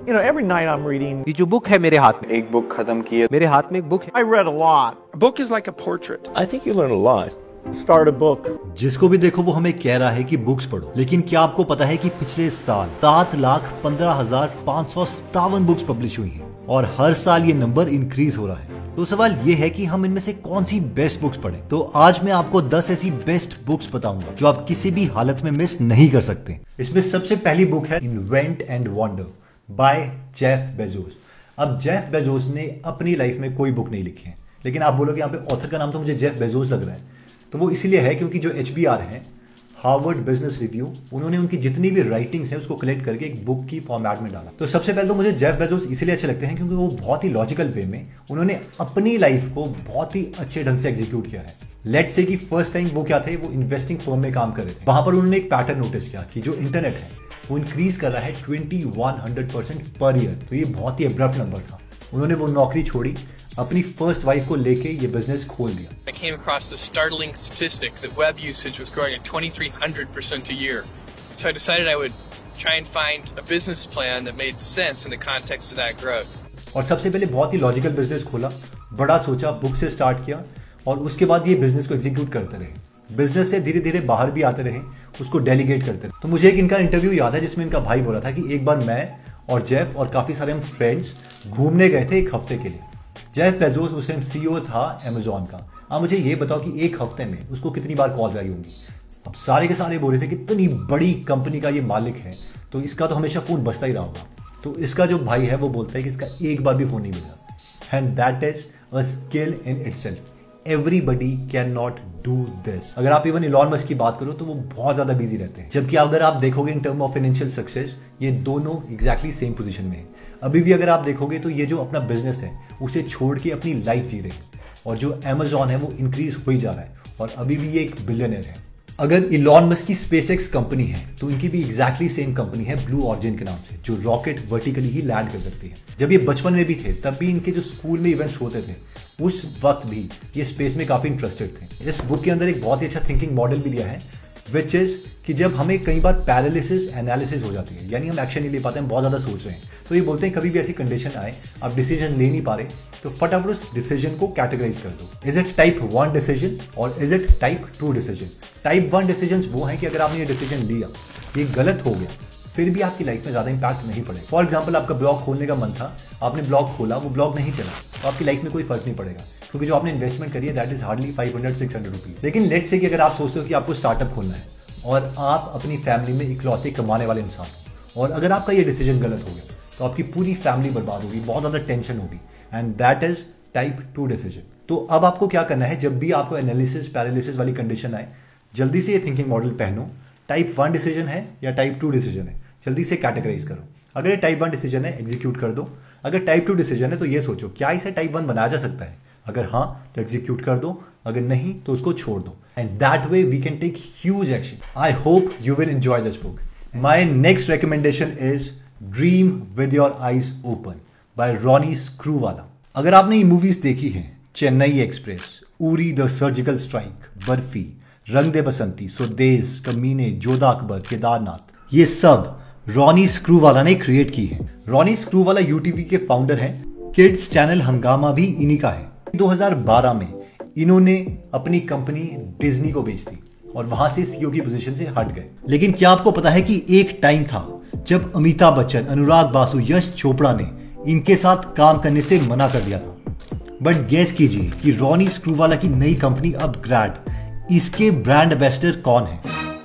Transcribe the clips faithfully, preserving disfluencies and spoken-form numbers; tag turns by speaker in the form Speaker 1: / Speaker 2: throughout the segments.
Speaker 1: You know, every night I'm reading.
Speaker 2: ये जो book है मेरे हाथ में,
Speaker 3: एक बुक खत्म की है।
Speaker 2: मेरे हाथ में एक बुक है।
Speaker 1: I read a lot.
Speaker 4: A book is like a portrait.
Speaker 5: I think you learn a lot.
Speaker 1: Start a book.
Speaker 6: जिसको भी देखो वो हमें कह रहा है कि बुक्स पढ़ो, लेकिन क्या आपको पता है कि पिछले साल सात लाख पंद्रह हजार पाँच सौ सत्तावन बुक्स पब्लिश हुई हैं और हर साल ये नंबर इंक्रीज हो रहा है। तो सवाल ये है कि हम इनमें से कौन सी बेस्ट बुक्स पढ़ें। तो आज मैं आपको दस ऐसी बेस्ट बुक्स बताऊंगा जो आप किसी भी हालत में मिस नहीं कर सकते। इसमें सबसे पहली बुक है invent and wonder by Jeff Bezos. अब जेफ बेजोस ने अपनी लाइफ में कोई बुक नहीं लिखी है, लेकिन आप बोलोगे यहाँ पे ऑथर का नाम तो मुझे जेफ बेजोस लग रहा है, तो वो इसलिए है क्योंकि जो एच बी आर है, हार्वर्ड बिजनेस रिव्यू, उन्होंने उनकी जितनी भी राइटिंग्स हैं उसको कलेक्ट करके एक बुक की फॉर्मेट में डाला। तो सबसे पहले तो मुझे जेफ बेजोस इसलिए अच्छे लगते हैं क्योंकि वो बहुत ही लॉजिकल वे में उन्होंने अपनी लाइफ को बहुत ही अच्छे ढंग से एग्जीक्यूट किया है। लेट्स से कि फर्स्ट टाइम वो क्या थे, वो इन्वेस्टिंग फर्म में काम कर रहे थे। वहां पर उन्होंने एक पैटर्न नोटिस किया कि जो इंटरनेट है वो इंक्रीज कर रहा है twenty one hundred percent per year. तो ये बहुत ही एब्रप्ट नंबर था। उन्होंने वो नौकरी छोड़ी, अपनी फर्स्ट वाइफ को लेके ये बिजनेस खोल दिया।
Speaker 7: I came across the startling statistic that web usage was growing at twenty-three hundred percent a year. So I decided I would try and find a business plan that made sense in the context of that growth.
Speaker 6: और सबसे पहले बहुत ही logical business खोला, बड़ा सोचा, book से start किया और उसके बाद ये बिजनेस को एग्जीक्यूट करते रहे। बिजनेस से धीरे धीरे बाहर भी आते रहे, उसको डेलीगेट करते रहे। तो मुझे एक इनका इंटरव्यू याद है जिसमें इनका भाई बोला था कि एक बार मैं और जेफ और काफी सारे हम फ्रेंड्स घूमने गए थे एक हफ्ते के लिए। जेफ बेजोस उस टाइम सीईओ था अमेजॉन का। आप मुझे ये बताओ कि एक हफ्ते में उसको कितनी बार कॉल्स आई होंगी। अब सारे के सारे बोल रहे थे कि इतनी बड़ी कंपनी का ये मालिक है तो इसका तो हमेशा फोन बजता ही रहा होगा। तो इसका जो भाई है वो बोलता है कि इसका एक बार भी फोन नहीं बजा। And that is a skill in itself. Everybody can not do this. अगर आप इवन इलॉन मस्क की बात करो तो वो बहुत ज्यादा बिजी रहते हैं, जबकि अगर आप देखोगे in term of financial success ये दोनों एग्जैक्टली सेम पोजीशन में हैं। अभी भी अगर आप देखोगे तो ये जो अपना बिजनेस है उसे छोड़ के अपनी लाइफ जी रहे हैं और जो अमेजॉन है वो इंक्रीज हो ही जा रहा है और अभी भी ये एक बिलियनर है। अगर इलॉन मस्क की स्पेसएक्स कंपनी है तो इनकी भी एग्जैक्टली सेम कंपनी है ब्लू ऑरिजिन के नाम से, जो रॉकेट वर्टिकली ही लैंड कर सकती है। जब ये बचपन में भी थे तब भी इनके जो स्कूल में इवेंट्स होते थे उस वक्त भी ये स्पेस में काफी इंटरेस्टेड थे। इस बुक के अंदर एक बहुत ही अच्छा थिंकिंग मॉडल भी दिया है, विच इज कि जब हमें कई बार पैरालिसिस एनालिसिस हो जाती है, यानी हम एक्शन नहीं ले पाते हैं, बहुत ज्यादा सोच रहे हैं, तो ये बोलते हैं कभी भी ऐसी कंडीशन आए आप डिसीजन ले नहीं पा रहे तो फटाफट उस डिसीजन को कैटेगराइज कर दो। Is it type one decision और is it type two decision. Type one decision वो है कि अगर आपने ये डिसीजन लिया, ये गलत हो गया, फिर भी आपकी लाइफ में ज्यादा इंपैक्ट नहीं पड़ेगा। फॉर एग्जाम्पल आपका ब्लॉग खोलने का मन था, आपने ब्लॉग खोला, वो ब्लॉग नहीं चला, तो आपकी लाइफ में कोई फर्क नहीं पड़ेगा क्योंकि जो आपने इन्वेस्टमेंट करी है that is hardly five hundred six hundred rupees. लेकिन लेट्स से कि अगर आप सोचते हो कि आपको स्टार्टअप खोलना है और आप अपनी फैमिली में इकलौते कमाने वाले इंसान हो और अगर आपका ये डिसीजन गलत हो गया तो आपकी पूरी फैमिली बर्बाद होगी, बहुत ज्यादा टेंशन होगी, and that is type two decision. तो अब आपको क्या करना है, जब भी आपको एनालिसिस पैरालिसिस वाली कंडीशन आए, जल्दी से ये थिंकिंग मॉडल पहनो। टाइप वन डिसीजन है या टाइप टू डिसीजन है, जल्दी से कैटेगराइज करो। अगर ये टाइप वन डिसीजन है एग्जीक्यूट कर दो, अगर टाइप टू डिसीजन है तो ये सोचो क्या इसे टाइप वन बनाया जा सकता है, अगर हाँ तो एग्जीक्यूट कर दो, अगर नहीं तो उसको छोड़ दो। And that way we can take huge action. I hope you will enjoy this book. My next recommendation is dream with your eyes open by Ronnie Screwvala. अगर आपने ये मूवीज देखी हैं, Chennai express, Uri the surgical strike, Barfi, Rang De बसंती, स्वदेश, कमीने, जोधा अकबर, केदारनाथ, ये सब रॉनी स्क्रूवाला ने क्रिएट की है। रॉनी स्क्रूवाला यूटीवी के फाउंडर हैं। किड्स चैनल हंगामा भी इन्हीं का है। दो हज़ार बारह में इन्होंने अपनी कंपनी डिज्नी को बेच दी और वहां से सीईओ की पोजीशन से हट गए। लेकिन क्या आपको पता है कि एक टाइम था जब अमिताभ बच्चन, अनुराग बासु, यश चोपड़ा ने इनके साथ काम करने से मना कर दिया था। बट गेस कीजिए कि रॉनी स्क्रूवाला की नई कंपनी अब ग्रैड, इसके ब्रांड एम्बेसडर कौन है?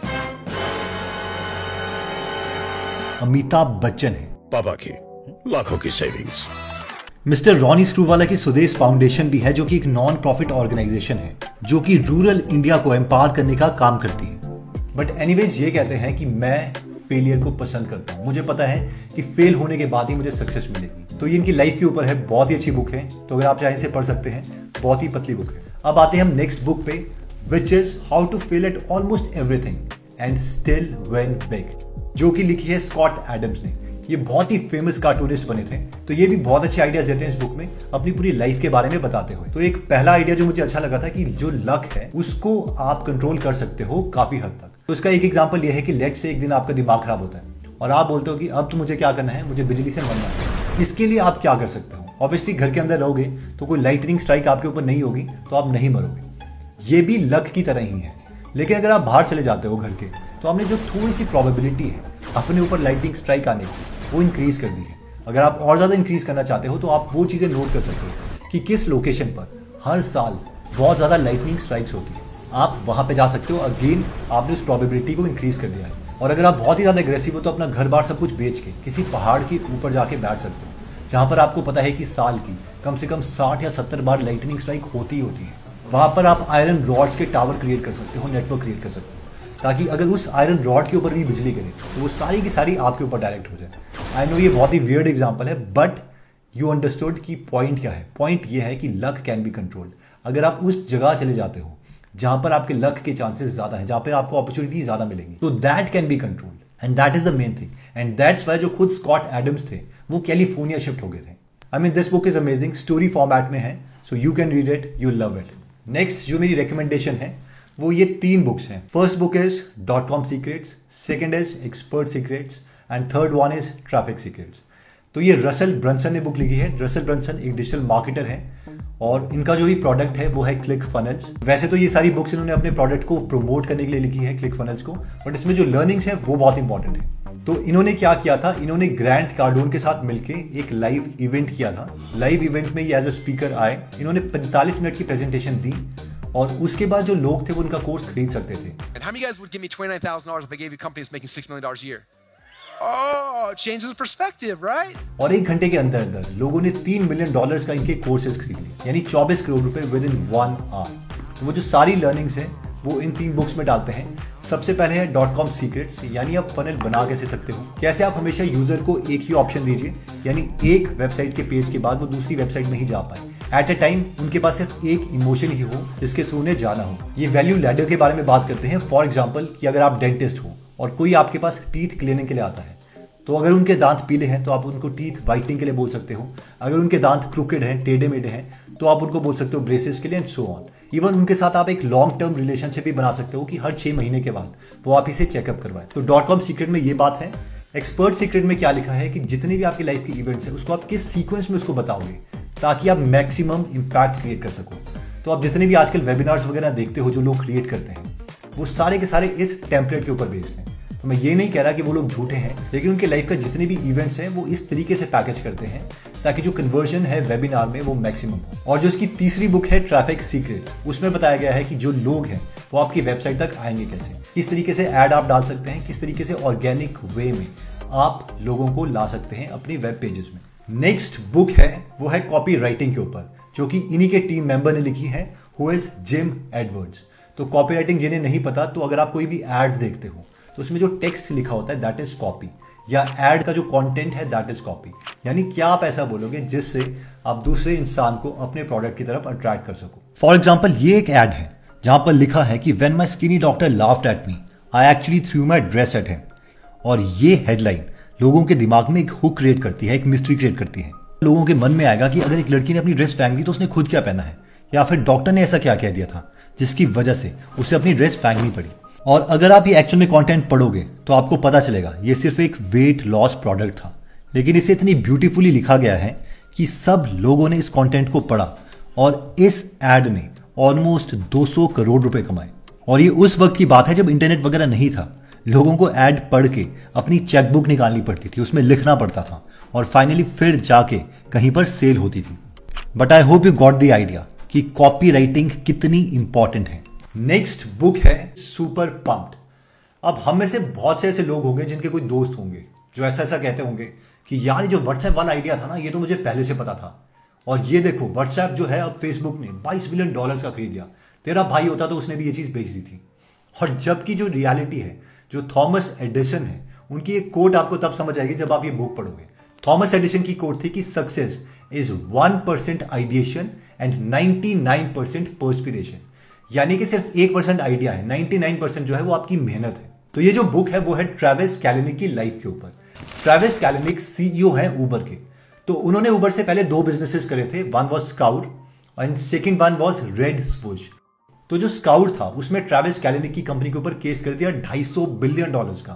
Speaker 6: अमिताभ बच्चन है।
Speaker 5: पापा की लाखों की सेविंग्स।
Speaker 6: मिस्टर रॉनी स्क्रूवाला की स्वदेश फाउंडेशन भी है, जो कि एक नॉन प्रॉफिट ऑर्गेनाइजेशन है जो कि रूरल इंडिया को एम्पावर करने का काम करती है। बट एनीवेज ये कहते हैं कि मैं फेलियर को पसंद करता हूं, मुझे पता है कि फेल होने के बाद ही मुझे सक्सेस मिलेगी। तो ये इनकी लाइफ के ऊपर है, बहुत ही अच्छी बुक है, तो अगर आप चाहें इसे पढ़ सकते हैं, बहुत ही पतली बुक है। अब आते हैं हम नेक्स्ट बुक पे, which is how to fail at almost everything and still win big, जो कि लिखी है स्कॉट एडम्स ने। ये बहुत ही फेमस कार्टूनिस्ट बने थे, तो ये भी बहुत अच्छे आइडियाज देते हैं इस बुक में, अपनी पूरी लाइफ के बारे में बताते हुए। तो एक पहला आइडिया जो मुझे अच्छा लगा था कि जो लक है उसको आप कंट्रोल कर सकते हो काफी हद तक। तो इसका एक एग्जांपल ये है कि लेट्स से एक दिन आपका दिमाग खराब होता है और आप बोलते हो कि अब तो मुझे क्या करना है, मुझे बिजली से मरना है। इसके लिए आप क्या कर सकते हो? ऑब्वियसली घर के अंदर रहोगे तो कोई लाइटनिंग स्ट्राइक आपके ऊपर नहीं होगी, तो आप नहीं मरोगे। ये भी लक की तरह ही है। लेकिन अगर आप बाहर चले जाते हो घर के, तो आपने जो थोड़ी सी प्रोबेबिलिटी है अपने ऊपर लाइटनिंग स्ट्राइक आने की, वो इंक्रीज कर दी है। अगर आप और ज़्यादा इंक्रीज करना चाहते हो तो आप वो चीज़ें नोट कर सकते हो कि किस लोकेशन पर हर साल बहुत ज़्यादा लाइटनिंग स्ट्राइक्स होती है। आप वहाँ पे जा सकते हो। अगेन आपने उस प्रोबेबिलिटी को इंक्रीज कर दिया है। और अगर आप बहुत ही ज़्यादा एग्रेसिव हो तो अपना घर बार सब कुछ बेच के किसी पहाड़ के ऊपर जाके बैठ सकते हो, जहाँ पर आपको पता है कि साल की कम से कम साठ या सत्तर बार लाइटनिंग स्ट्राइक होती ही होती है। वहाँ पर आप आयरन रॉड्स के टावर क्रिएट कर सकते हो, नेटवर्क क्रिएट कर सकते हो, ताकि अगर उस आयरन रॉड के ऊपर भी बिजली गिरे तो वो सारी की सारी आपके ऊपर डायरेक्ट हो जाए। आई नो ये बहुत ही वियर्ड एग्जाम्पल है, बट यू अंडरस्टूड कि पॉइंट क्या है। पॉइंट ये है कि लक कैन बी कंट्रोल्ड। अगर आप उस जगह चले जाते हो जहां पर आपके लक के चांसेस ज्यादा हैं, जहां पे आपको अपॉर्चुनिटी ज्यादा मिलेंगी, तो that can be controlled and that is the main thing. And that's why जो खुद स्कॉट एडम्स थे वो कैलिफोर्निया शिफ्ट हो गए थे। I mean this book is amazing, story format में है, so you can read it, you love it. Next जो मेरी रिकमेंडेशन है वो ये तीन बुक्स हैं। First book is dot com secrets, second is expert secrets and third one is traffic secrets. तो ये रसल ब्रंसन ने बुक लिखी है। रसल ब्रंसन एक डिजिटल मार्केटर है और इनका जो भी प्रोडक्ट है वो है क्लिक फनल्स। वैसे तो ये सारी बुक्स इन्होंने अपने प्रोडक्ट को प्रमोट करने के लिए लिखी है, क्लिक फनल्स को, बट इसमें जो लर्निंग्स है वो बहुत इंपॉर्टेंट है। तो इन्होंने क्या किया था, इन्होंने ग्रैंट कार्डोन के साथ मिलके एक लाइव इवेंट किया था। लाइव इवेंट में ये एज अ स्पीकर आए, इन्होंने पैंतालीस मिनट की प्रेजेंटेशन दी और उसके बाद जो लोग थे वो उनका कोर्स खरीद सकते थे।
Speaker 2: And how many guys would give me twenty-nine thousand dollars if I gave you a company that's making six million dollars a year? Oh, it changes perspective, right?
Speaker 6: और एक घंटे के अंदर अंदर लोगों ने तीन मिलियन डॉलर्स का इनके कोर्सेज खरीद लिए, यानी चौबीस करोड़ रुपए विद इन वन आवर। तो वो जो सारी लर्निंग्स है वो इन तीन बुक्स में डालते हैं। सबसे पहले है डॉट कॉम सीक्रेट्स, यानी आप फनल बना कैसे सकते हो, कैसे आप हमेशा यूजर को एक ही ऑप्शन दीजिए, यानी एक वेबसाइट के पेज के बाद वो दूसरी वेबसाइट में ही जा पाए। एट ए टाइम उनके पास सिर्फ एक इमोशन ही हो जिसके थ्रू उन्हें जाना हो। ये वैल्यू लैडर के बारे में बात करते हैं। फॉर एग्जाम्पल कि अगर आप डेंटिस्ट हो और कोई आपके पास टीथ क्लीनिंग के लिए आता है, तो अगर उनके दांत पीले हैं तो आप उनको टीथ वाइटनिंग के लिए बोल सकते हो। अगर उनके दांत क्रूकेड हैं, टेढ़े मेढ़े हैं, तो आप उनको बोल सकते हो ब्रेसेस के लिए एंड सो ऑन। इवन उनके साथ आप एक लॉन्ग टर्म रिलेशनशिप भी बना सकते हो कि हर छह महीने के बाद वो आप इसे चेकअप करवाएं। तो डॉट कॉम सीक्रेट में ये बात है। एक्सपर्ट सीक्रेट में क्या लिखा है कि जितने भी आपकी लाइफ के इवेंट्स है उसको आप किस सीक्वेंस में उसको बताओगे ताकि आप मैक्सिमम इंपैक्ट क्रिएट कर सको। तो आप जितने भी आजकल वेबिनार्स वगैरह देखते हो जो लोग क्रिएट करते हैं वो सारे के सारे इस टेम्पलेट के ऊपर बेस्ड हैं। तो मैं ये नहीं कह रहा कि वो लोग झूठे हैं, लेकिन उनके लाइफ का जितने भी इवेंट्स हैं वो इस तरीके से पैकेज करते हैं ताकि जो कन्वर्जन है वेबिनार में वो मैक्सिमम हो। और जो इसकी तीसरी बुक है ट्रैफिक सीक्रेट्स, उसमें बताया गया है कि जो लोग हैं वो आपकी वेबसाइट तक आएंगे कैसे, किस तरीके से ऐड आप डाल सकते हैं, किस तरीके से ऑर्गेनिक वे में आप लोगों को ला सकते हैं अपनी वेब पेजेस में। नेक्स्ट बुक है वो है कॉपी राइटिंग के ऊपर, जो कि इन्हीं के टीम मेंबर ने लिखी है, हु इज जिम एडवर्ड्स। तो कॉपी राइटिंग जिन्हें नहीं पता, तो अगर आप कोई भी एड देखते हो तो उसमें जो टेक्स्ट लिखा होता है दैट इज कॉपी, या एड का जो कंटेंट है दैट इज कॉपी। यानी क्या आप ऐसा बोलोगे जिससे आप दूसरे इंसान को अपने प्रोडक्ट की तरफ अट्रैक्ट कर सको। फॉर एग्जाम्पल ये एक एड है जहां पर लिखा है कि when my skinny doctor laughed at me I actually threw my dress at him. और ये हेडलाइन लोगों के दिमाग में एक हुक क्रिएट करती है, एक मिस्ट्री क्रिएट करती है। लोगों के मन में आएगा कि अगर एक लड़की ने अपनी ड्रेस फेंक दी तो उसने खुद क्या पहना है, या फिर डॉक्टर ने ऐसा क्या कह दिया था जिसकी वजह से उसे अपनी ड्रेस फेंकनी पड़ी। और अगर आप ये एक्चुअल में कंटेंट पढ़ोगे तो आपको पता चलेगा ये सिर्फ एक वेट लॉस प्रोडक्ट था, लेकिन इसे इतनी ब्यूटीफुली लिखा गया है कि सब लोगों ने इस कंटेंट को पढ़ा और इस एड ने ऑलमोस्ट दो सौ करोड़ रुपए कमाए। और ये उस वक्त की बात है जब इंटरनेट वगैरह नहीं था। लोगों को एड पढ़ के अपनी चेकबुक निकालनी पड़ती थी, उसमें लिखना पड़ता था और फाइनली फिर जाके कहीं पर सेल होती थी। But I hope you got the idea कि कॉपी राइटिंग कितनी इंपॉर्टेंट है। नेक्स्ट बुक है सुपर पम्प्ड। अब हम में से बहुत से ऐसे लोग होंगे जिनके कोई दोस्त होंगे जो ऐसा ऐसा कहते होंगे कि यार ये जो व्हाट्सएप वाला आइडिया था ना, ये तो मुझे पहले से पता था, और ये देखो व्हाट्सएप जो है अब फेसबुक ने बाईस बिलियन डॉलर्स का खरीद लिया, तेरा भाई होता तो उसने भी ये चीज बेच दी थी। और जबकि जो रियलिटी है, जो थॉमस एडिसन है, उनकी एक कोट आपको तब समझ आएगी जब आप ये बुक पढ़ोगे। थॉमस एडिसन की कोट थी कि success is one percent ideation and ninety nine percent perspiration. यानी कि सिर्फ एक परसेंट आइडिया है, नाइनटी नाइन परसेंट जो है वो आपकी मेहनत है। तो ये जो बुक है वो है ट्रेविस कैलिनिक की लाइफ के ऊपर। ट्रेविस कैलिनिक सीईओ है उबर के। तो उन्होंने उबर से पहले दो बिजनेसेस करे थे, one was Scour and second one was Red Swoosh. तो जो स्काउर था उसमें ट्रेविस कैलिनिक की कंपनी के ऊपर केस कर दिया ढाई सौ बिलियन डॉलर्स का,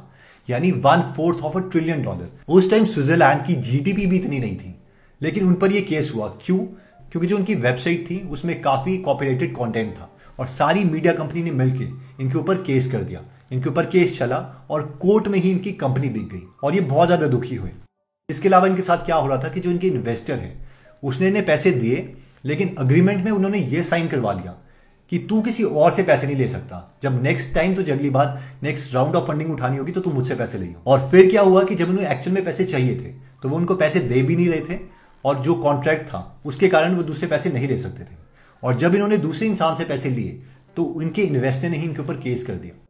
Speaker 6: यानी one fourth of a trillion dollar. उस टाइम स्विट्जरलैंड की जीडीपी भी इतनी नहीं थी, लेकिन उन पर यह केस हुआ। क्यों? क्योंकि जो उनकी वेबसाइट थी उसमें काफी कॉपीराइटेड कंटेंट था और सारी मीडिया कंपनी ने मिलकर इनके ऊपर केस कर दिया। इनके ऊपर केस चला और कोर्ट में ही इनकी कंपनी बिक गई और ये बहुत ज्यादा दुखी हुए। इसके अलावा इनके साथ क्या हो रहा था कि जो इनके इन्वेस्टर है उसने इन्हें पैसे दिए, लेकिन अग्रीमेंट में उन्होंने ये साइन करवा लिया कि तू किसी और से पैसे नहीं ले सकता। जब नेक्स्ट टाइम तुझे अगली बार नेक्स्ट राउंड ऑफ फंडिंग उठानी होगी तो तू मुझसे पैसे ले। और फिर क्या हुआ कि जब उन्हें एक्चुअल में पैसे चाहिए थे तो वो उनको पैसे दे भी नहीं रहे थे और जो कॉन्ट्रैक्ट था उसके कारण वो दूसरे पैसे नहीं ले सकते थे। और जब इन्होंने दूसरे इंसान से पैसे लिए तो इनके इन्वेस्टर ने ही इनके ऊपर केस कर दिया।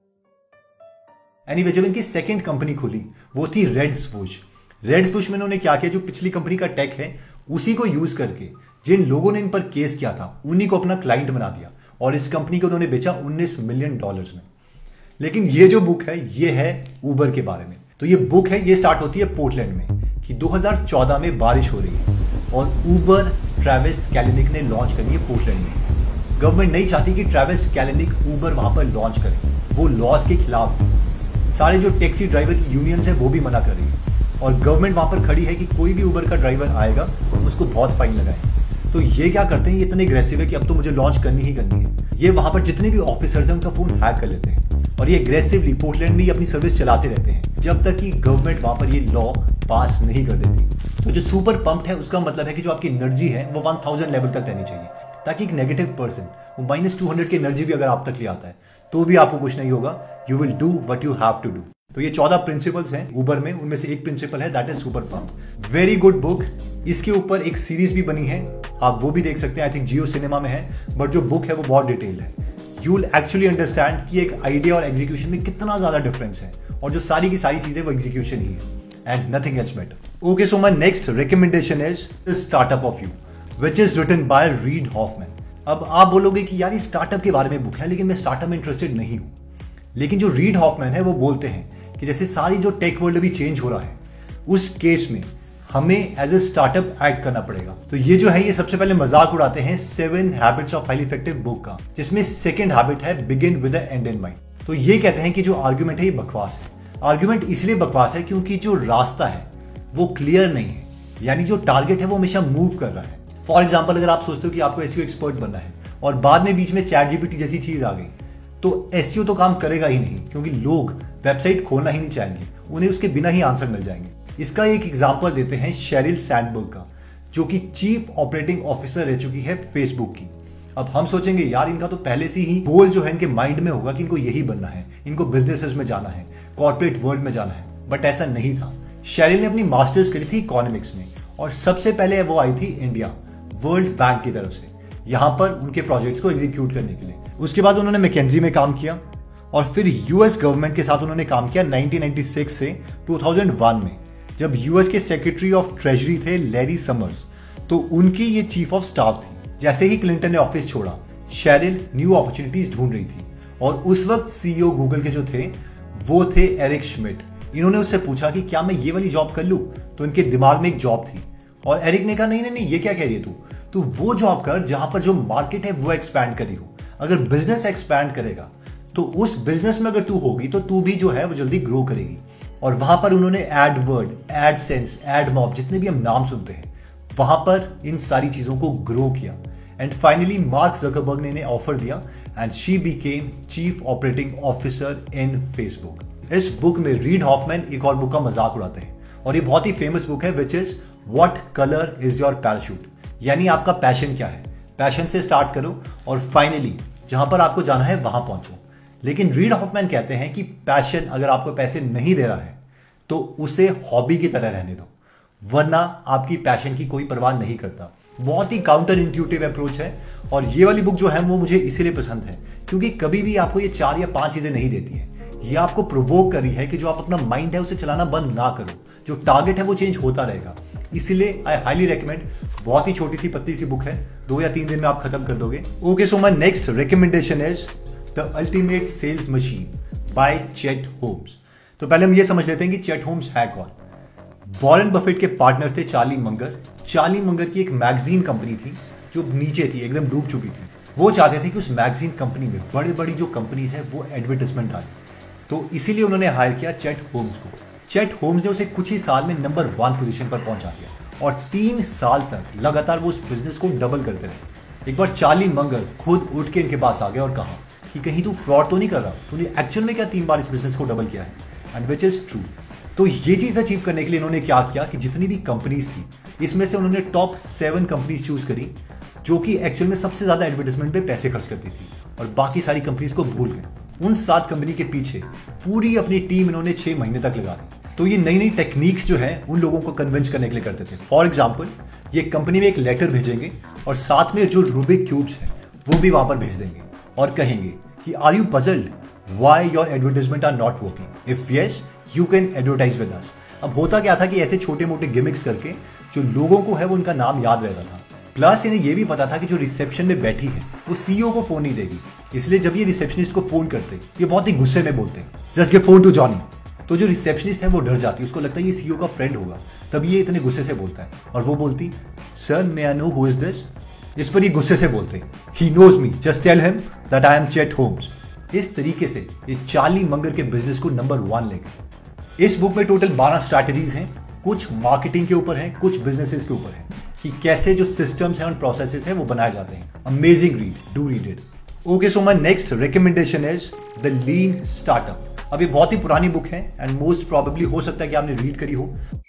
Speaker 6: एनीवे, जब इनकी सेकंड कंपनी खुली वो थी रेड स्वूश। रेड स्वूश में इन्होंने क्या किया, जो पिछली कंपनी का टेक है उसी को यूज करके जिन लोगों ने इन पर केस किया था उन्हीं को अपना क्लाइंट बना दिया और इस कंपनी को उन्होंने बेचा उन्नीस मिलियन डॉलर्स में। लेकिन ये जो बुक है ये है उबर के बारे में। तो ये बुक है, ये स्टार्ट होती है पोर्टलैंड में कि दो हज़ार चौदह में बारिश हो रही है और उबर ट्रैविस कैलिनिक ने लॉन्च करी है पोर्टलैंड में। गवर्नमेंट नहीं चाहती कि ट्रैविस कैलिनिक उबर वहां पर लॉन्च करे, वो लॉस के खिलाफ। सारे जो टैक्सी ड्राइवर की यूनियंस है वो भी मना कर रही है और गवर्नमेंट वहां पर खड़ी है कि कोई भी उबर का ड्राइवर आएगा तो उसको बहुत फाइन लगाए। तो ये क्या करते हैं, ये इतने एग्रेसिव है कि अब तो मुझे लॉन्च करनी ही करनी है। ये वहां पर जितने भी ऑफिसर्स हैं उनका फोन हैक कर लेते हैं और ये एग्रेसिवली पोर्टलैंड में अपनी सर्विस चलाते रहते हैं जब तक कि गवर्नमेंट वहां पर ये लॉ पास नहीं कर देती। तो जो सुपर पंप्ड है उसका मतलब है कि जो आपकी एनर्जी है वो वन थाउजेंड लेवल तक रहनी चाहिए, ताकि एक नेगेटिव पर्सन वो माइनस टू हंड्रेड की एनर्जी भी अगर आप तक ले आता है तो भी आपको कुछ नहीं होगा। You will do what you have to do. तो ये चौदह प्रिंसिपल्स हैं उबर में, उनमें से एक प्रिंसिपल है that is super pump. Very good book. इसके ऊपर एक सीरीज भी बनी है, आप वो भी देख सकते हैं, आई थिंक जियो सिनेमा में है, बट जो बुक है वो बहुत डिटेल्ड है। यू विल एक्चुअली अंडरस्टैंड कि एक आइडिया और एग्जीक्यूशन में कितना ज्यादा डिफरेंस है और जो सारी की सारी चीजें वो एग्जीक्यूशन ही है and nothing else better. Okay, so my next recommendation is the startup of you which is written by Reid Hoffman. अब आप बोलोगे कि यार ये स्टार्टअप के बारे में बुक है लेकिन मैं स्टार्टअप में इंटरेस्टेड नहीं हूं, लेकिन जो रीड हॉफमैन है वो बोलते हैं कि जैसे सारी जो टेक वर्ल्ड अभी चेंज हो रहा है उस केस में हमें एज ए स्टार्टअप एक्ट करना पड़ेगा। तो ये जो है ये सबसे पहले मजाक उड़ाते हैं seven habits of highly effective book का, जिसमें सेकंड हैबिट है begin with the end in mind. तो ये कहते हैं कि जो आर्गुमेंट है ये बकवास है। आर्गुमेंट इसलिए बकवास है क्योंकि जो रास्ता है वो क्लियर नहीं है, यानी जो टारगेट है वो हमेशा मूव कर रहा है। फॉर एग्जाम्पल, अगर आप सोचते हो कि आपको एसईओ एक्सपर्ट बनना है और बाद में बीच में चैट जीपीटी जैसी चीज आ गई तो एसईओ तो काम करेगा ही नहीं, क्योंकि लोग वेबसाइट खोलना ही नहीं चाहेंगे, उन्हें उसके बिना ही आंसर मिल जाएंगे। इसका एक एग्जांपल देते हैं शेरिल सैंडबर्ग का, जो कि चीफ ऑपरेटिंग ऑफिसर रह चुकी है फेसबुक की। अब हम सोचेंगे यार इनका तो पहले से ही गोल जो है इनके माइंड में होगा कि इनको यही बनना है, इनको बिजनेसेस में जाना है, कॉर्पोरेट वर्ल्ड में जाना है, बट ऐसा नहीं था। शेरिल ने अपनी मास्टर्स करी थी इकोनॉमिक्स में और सबसे पहले वो आई थी इंडिया वर्ल्ड बैंक की तरफ से, यहां पर उनके प्रोजेक्ट्स को एग्जीक्यूट करने के लिए। उसके बाद उन्होंने मैकेंजी में काम किया और फिर यूएस गवर्नमेंट के साथ उन्होंने काम किया नाइनटीन नाइंटी सिक्स से टू थाउजेंड वन में, जब यूएस के सेक्रेटरी ऑफ ट्रेजरी थे लैरी समर्स, तो उनकी ये चीफ ऑफ स्टाफ थी। जैसे ही क्लिंटन ने ऑफिस छोड़ा, शेरिल न्यू अपॉर्चुनिटीज ढूंढ रही थी और उस वक्त सीईओ गूगल के जो थे वो थे एरिक श्मिट। इन्होंने उससे पूछा कि क्या मैं ये वाली जॉब कर लूं, तो इनके दिमाग में एक जॉब थी और एरिक ने कहा नहीं नहीं नहीं ये क्या कह रही है तू तू वो जॉब कर जहां पर जो मार्केट है वो एक्सपैंड करी हो। अगर बिजनेस एक्सपैंड करेगा तो उस बिजनेस में अगर तू होगी तो तू भी जो है वो जल्दी ग्रो करेगी। और वहां पर उन्होंने एडवर्ड, एडसेंस, एडमॉब, जितने भी हम नाम सुनते हैं, वहां पर इन सारी चीजों को ग्रो किया एंड फाइनली मार्क जकरबर्ग ने इन्हें ऑफर दिया and she became chief operating officer in Facebook. इस बुक में रीड हॉफमैन एक और बुक का मजाक उड़ाते हैं और ये बहुत ही फेमस बुक है which is what colour is your parachute, यानी आपका पैशन क्या है। पैशन से स्टार्ट करो और फाइनली जहां पर आपको जाना है वहां पहुंचो। लेकिन रीड हॉफमैन कहते हैं कि पैशन अगर आपको पैसे नहीं दे रहा है तो उसे हॉबी की तरह रहने दो, वरना आपकी पैशन की कोई परवाह नहीं करता। बहुत ही काउंटर इंट्यूटिव अप्रोच है और ये वाली बुक जो है वो मुझे इसीलिए पसंद है क्योंकि कभी भी आपको ये चार या पांच चीजें नहीं देती है। ये आपको प्रोवोक कर रही है कि जो आप अपना माइंड है उसे चलाना बंद ना करो, जो टारगेट है वो चेंज होता रहेगा। इसीलिए आई हाईली रेकमेंड। बहुत ही छोटी सी पतली सी बुक है, दो या तीन दिन में आप खत्म कर दोगे। Okay, so my next recommendation is the ultimate sales machine by Chet Holmes. तो पहले हम ये समझ लेते हैं कि चेट होम्स है कौन। वॉरेन बफेट के पार्टनर थे चार्ली मंगर। चार्ली मंगर की एक मैगजीन कंपनी थी जो नीचे थी, एकदम डूब चुकी थी। वो चाहते थे कि उस मैगजीन कंपनी में बड़ी बड़ी जो कंपनीज है वो एडवर्टाइजमेंट डालें। तो इसीलिए उन्होंने हायर किया चेट होम्स को। चेट होम्स ने उसे कुछ ही साल में नंबर वन पोजीशन पर पहुंचा दिया और तीन साल तक लगातार वो उस बिजनेस को डबल करते रहे। एक बार चार्ली मंगर खुद उठ के इनके पास आ गया और कहा कि कहीं तू फ्रॉड तो नहीं कर रहा, तूने एक्चुअल में क्या तीन बार इस बिजनेस को डबल किया है, एंड विच इज ट्रू। तो ये चीज अचीव करने के लिए इन्होंने क्या किया कि जितनी भी कंपनीज थी इसमें से उन्होंने टॉप सेवन कंपनीज चूज करी जो कि एक्चुअल में सबसे ज्यादा एडवर्टाइजमेंट पे पैसे खर्च करती थी, और बाकी सारी कंपनीज को भूल गए। उन सात कंपनी के पीछे पूरी अपनी टीम इन्होंने छह महीने तक लगा दी। तो ये नई नई टेक्निक्स जो है उन लोगों को कन्विंस करने के लिए करते थे। फॉर एग्जाम्पल, ये कंपनी में एक लेटर भेजेंगे और साथ में जो रूबिक क्यूब्स है वो भी वहां पर भेज देंगे और कहेंगे कि are you puzzled why your advertisement are not working, if yes you can advertise with us. अब होता क्या था कि ऐसे छोटे मोटे गिमिक्स करके जो लोगों को है वो उनका नाम याद रहता था। प्लस इन्हें यह भी पता था कि जो रिसेप्शन में बैठी है वो सीईओ को फोन नहीं देगी, इसलिए जब ये रिसेप्शनिस्ट को फोन करते ये बहुत ही गुस्से में बोलते हैं, just give phone to Johnny. तो जो रिसेप्शनिस्ट है वो डर जाती है, उसको लगता है ये सीईओ का फ्रेंड होगा, तब ये इतने गुस्से से बोलता है और वो बोलती sir may I know who is this. इस पर ये गुस्से से बोलते ही knows me, just tell him that I am Chet Holmes. इस तरीके से ये चार्ली मंगर के बिजनेस को नंबर वन ले गए। इस बुक में टोटल बारह स्ट्रैटेजीज हैं, कुछ मार्केटिंग के ऊपर है, कुछ बिजनेसेस के ऊपर है कि कैसे जो सिस्टम्स हैं और प्रोसेसेस हैं वो बनाए जाते हैं। Amazing read, do read it. Okay, so my next recommendation is the lean startup. अब ये बहुत ही पुरानी बुक है एंड मोस्ट प्रोबेबली हो सकता है कि आपने रीड करी हो,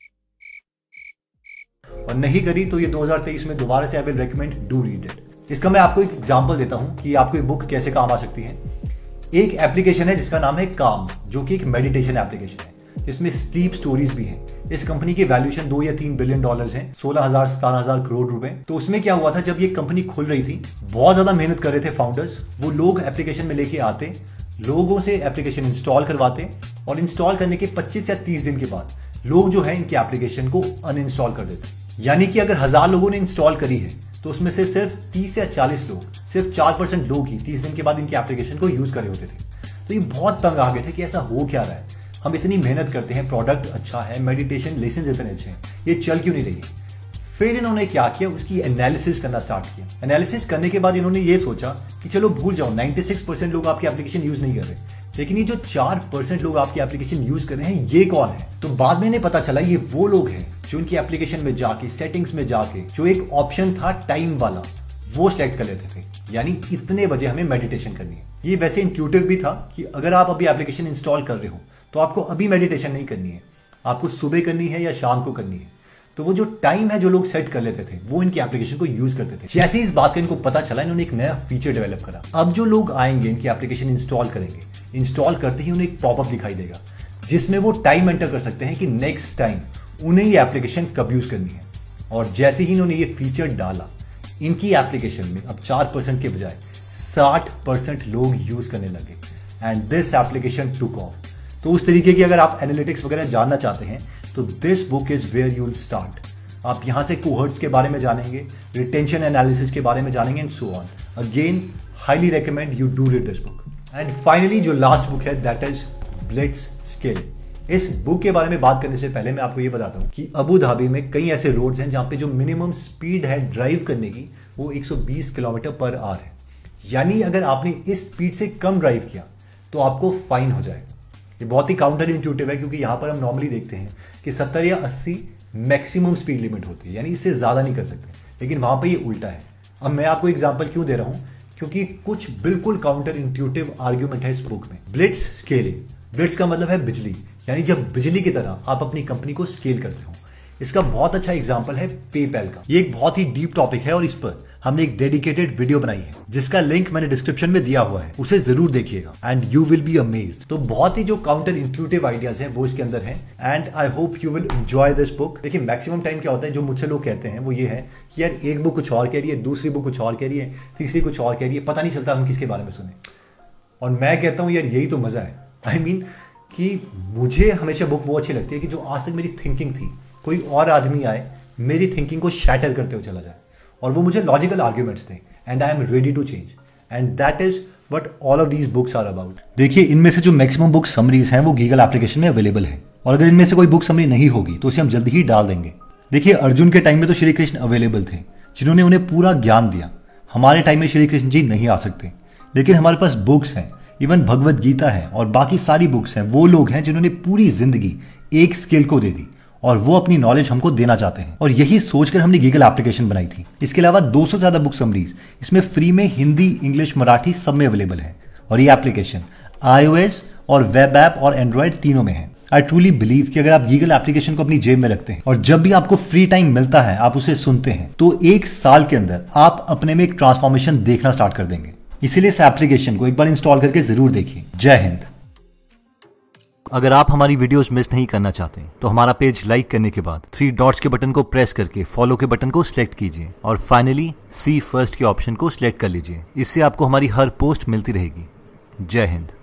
Speaker 6: और नहीं करी तो ये दो हज़ार तेईस में दोबारा से I will recommend do read it. इसका मैं आपको एक एग्जांपल देता हूं कि आपको ये बुक कैसे काम आ सकती है। एक एप्लीकेशन है जिसका नाम है काम, जो कि एक मेडिटेशन एप्लीकेशन है जिसमें स्लीप स्टोरीज भी हैं। इस कंपनी की वैल्यूएशन दो या तीन बिलियन डॉलर्स है, सोलह हजार सतारह हजार करोड़ रुपए। तो उसमें क्या हुआ था, जब ये कंपनी खुल रही थी बहुत ज्यादा मेहनत कर रहे थे फाउंडर्स। वो लोग एप्लीकेशन में लेके आते, लोगों से एप्लीकेशन इंस्टॉल करवाते और इंस्टॉल करने के पच्चीस या तीस दिन के बाद लोग जो है इनकी एप्लीकेशन को अनइंस्टॉल कर देते। यानी कि अगर हजार लोगों ने इंस्टॉल करी है तो उसमें से सिर्फ तीस या चालीस लोग, सिर्फ चार परसेंट लोग ही तीस दिन के बाद इनकी एप्लीकेशन को यूज कर रहे होते थे। तो ये बहुत तंग आ गए थे कि ऐसा हो क्या रहा है, हम इतनी मेहनत करते हैं, प्रोडक्ट अच्छा है, मेडिटेशन लेसन इतने अच्छे हैं, ये चल क्यों नहीं रही। फिर इन्होंने क्या किया, उसकी एनालिसिस करना स्टार्ट किया। एनालिसिस करने के बाद इन्होंने ये सोचा कि चलो भूल जाओ, छियानवे परसेंट लोग आपकी एप्लीकेशन यूज नहीं कर रहे, लेकिन ये जो चार परसेंट लोग आपकी एप्लीकेशन यूज कर रहे हैं ये कौन है। तो बाद में इन्हें पता चला ये वो लोग हैं जो इनकी एप्लीकेशन में जाके, सेटिंग्स में जाके जो एक ऑप्शन था टाइम वाला वो सिलेक्ट कर लेते थे, यानी इतने बजे हमें मेडिटेशन करनी है। ये वैसे इंट्यूटिव भी था कि अगर आप अभी एप्लीकेशन इंस्टॉल कर रहे हो तो आपको अभी मेडिटेशन नहीं करनी है, आपको सुबह करनी है या शाम को करनी है। तो वो जो टाइम है जो लोग सेट कर लेते थे वो इनकी एप्लीकेशन को यूज करते थे। जैसे इस बात का इनको पता चला, इन्होंने एक नया फीचर डेवलप करा। अब जो लोग आएंगे इनकी एप्लीकेशन इंस्टॉल करेंगे, इंस्टॉल करते ही उन्हें एक पॉपअप दिखाई देगा जिसमें वो टाइम एंटर कर सकते हैं कि नेक्स्ट टाइम उन्हें ये एप्लीकेशन कब यूज करनी है। और जैसे ही इन्होंने ये फीचर डाला, इनकी एप्लीकेशन में अब चार परसेंट के बजाय साठ परसेंट लोग यूज करने लगे and this application took off. तो उस तरीके की अगर आप एनालिटिक्स वगैरह जानना चाहते हैं तो this book is where you will start. आप यहां से कोहर्ट्स के बारे में जानेंगे, रिटेंशन एनालिसिस के बारे में जानेंगे and so on. Again highly recommend you do read this book. And finally जो लास्ट बुक है दैट इज ब्लिट्स स्केल। इस बुक के बारे में बात करने से पहले मैं आपको ये बताता हूं कि अबू धाबी में कई ऐसे रोड्स हैं जहां पे जो मिनिमम स्पीड है ड्राइव करने की वो एक सौ बीस किलोमीटर पर आवर है। यानी अगर आपने इस स्पीड से कम ड्राइव किया तो आपको फाइन हो जाएगा। ये बहुत ही काउंटर इंट्यूटिव है क्योंकि यहां पर हम नॉर्मली देखते हैं कि सत्तर या अस्सी मैक्सिमम स्पीड लिमिट होती है, यानी इससे ज्यादा नहीं कर सकते, लेकिन वहां पर ये उल्टा है। अब मैं आपको एग्जांपल क्यों दे रहा हूं, क्योंकि कुछ बिल्कुल काउंटर इंट्यूटिव आर्ग्यूमेंट है इस बुक में। ब्लिट्स स्केलिंग, ब्लिट्स का मतलब है बिजली, यानी जब बिजली की तरह आप अपनी कंपनी को स्केल करते हो। इसका बहुत अच्छा एग्जांपल है पेपैल का। ये एक बहुत ही डीप टॉपिक है और इस पर हमने एक डेडिकेटेड वीडियो बनाई है जिसका लिंक मैंने डिस्क्रिप्शन में दिया हुआ है, उसे जरूर देखिएगा and you will be amazed. तो बहुत ही जो काउंटर इंट्यूटिव आइडियाज हैं वो इसके अंदर हैं and I hope you will enjoy this book. देखिए मैक्सिमम टाइम क्या होता है, जो मुझसे लोग कहते हैं वो ये है कि यार एक बुक कुछ और कह रही है, दूसरी बुक कुछ और कह रही है, तीसरी कुछ और कह रही है, पता नहीं चलता हम किसके बारे में सुने। और मैं कहता हूँ यार यही तो मजा है। आई I मीन mean, कि मुझे हमेशा बुक वो अच्छी लगती है कि जो आज तक मेरी थिंकिंग थी कोई और आदमी आए मेरी थिंकिंग को शैटर करते हुए चला जाए, और वो मुझे लॉजिकल आर्ग्यूमेंट्स थे and I am ready to change and that is what all of these books are about. देखिए इनमें से जो मैक्सिमम बुक समरीज हैं वो गीगल एप्लीकेशन में अवेलेबल है, और अगर इनमें से कोई बुक समरी नहीं होगी तो उसे हम जल्दी ही डाल देंगे। देखिए अर्जुन के टाइम में तो श्री कृष्ण अवेलेबल थे जिन्होंने उन्हें पूरा ज्ञान दिया। हमारे टाइम में श्री कृष्ण जी नहीं आ सकते, लेकिन हमारे पास बुक्स हैं, इवन भगवत गीता है और बाकी सारी बुक्स हैं, वो लोग हैं जिन्होंने पूरी जिंदगी एक स्किल को दे दी और वो अपनी नॉलेज हमको देना चाहते हैं, और यही सोचकर हमने गीगल एप्लीकेशन बनाई थी। इसके अलावा दो सौ से ज्यादा बुक समरीज इसमें फ्री में हिंदी, इंग्लिश, मराठी सब में अवेलेबल है, और ये एप्लीकेशन आईओएस और वेब ऐप और एंड्रॉयड तीनों में है। आई ट्रूली बिलीव कि अगर आप गीगल एप्लीकेशन को अपनी जेब में रखते हैं और जब भी आपको फ्री टाइम मिलता है आप उसे सुनते हैं, तो एक साल के अंदर आप अपने में एक ट्रांसफॉर्मेशन देखना स्टार्ट कर देंगे। इसीलिए इस एप्लीकेशन को एक बार इंस्टॉल करके जरूर देखिए। जय हिंद।
Speaker 3: अगर आप हमारी वीडियोस मिस नहीं करना चाहते तो हमारा पेज लाइक करने के बाद थ्री डॉट्स के बटन को प्रेस करके फॉलो के बटन को सिलेक्ट कीजिए और फाइनली सी फर्स्ट के ऑप्शन को सिलेक्ट कर लीजिए। इससे आपको हमारी हर पोस्ट मिलती रहेगी। जय हिंद।